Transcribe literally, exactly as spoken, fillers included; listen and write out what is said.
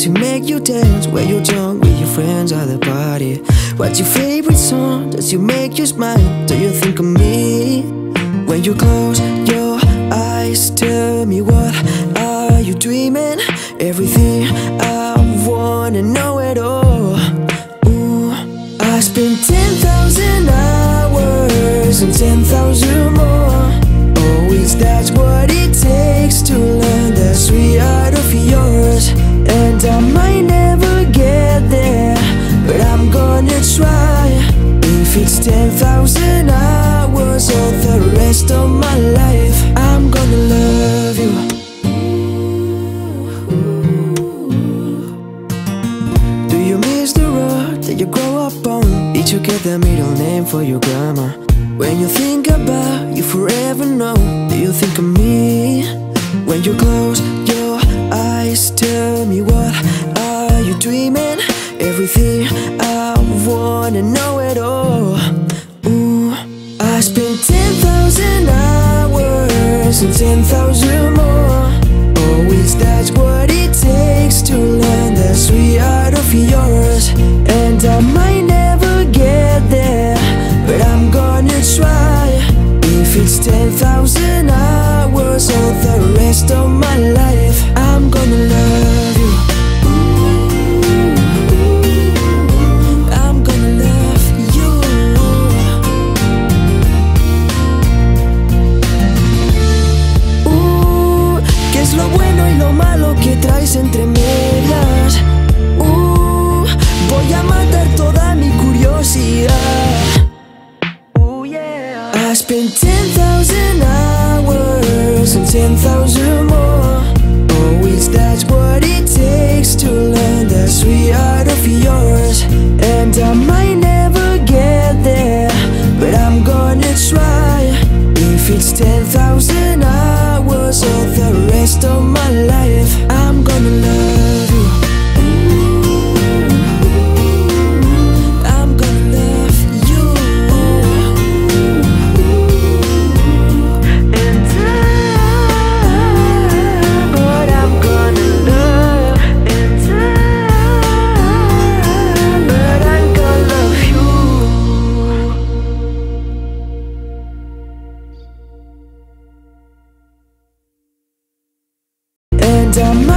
does it make you dance? When you're drunk with your friends at the party? What's your favorite song? Does it make you smile? Do you think of me? When you close your eyes, tell me what are you dreaming? Everything I wanna know it all. Ooh, I spent ten thousand hours and ten thousand more. Always that's what it takes to learn that sweet art of yours. And I might never get there, but I'm gonna try. If it's ten thousand hours or the rest of my life, I'm gonna love you. Do you miss the road that you grow up on? Did you get the middle name for your grandma? When you think about you forever know, do you think of me? When you close your eyes, tell me what are you dreaming? Everything I wanna know it all. Ooh, I spent ten thousand hours and ten thousand more. Always that's what it takes to learn that sweet art of yours. And I might never get there, but I'm gonna try. If it's ten thousand hours or the rest of my life, I'm gonna love you. I'm gonna love you. Uh, ¿qué es lo bueno y lo malo que traes entre medias? Uh, voy a matar toda mi curiosidad. I spent ten thousand hours and ten thousand more. Always that's what it takes to learn that sweet art of yours. And I might never get there, but I'm gonna try. If it's ten thousand hours or the rest of my life, I'm gonna love you. And I